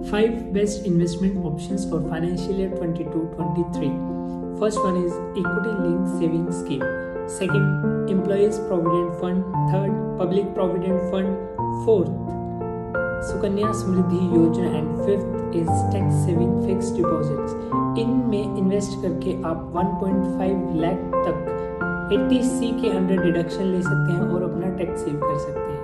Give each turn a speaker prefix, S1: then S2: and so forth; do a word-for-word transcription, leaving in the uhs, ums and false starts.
S1: Five best investment options for financial year twenty-two twenty-three. First one is equity linked savings scheme. Second, employees provident fund. Third, public provident fund. Fourth, Sukanya Samriddhi Yojana. And fifth is tax saving fixed deposits. इनमें invest करके आप one point five lakh तक eighty C के under deduction ले सकते हैं और अपना टैक्स सेव कर सकते हैं.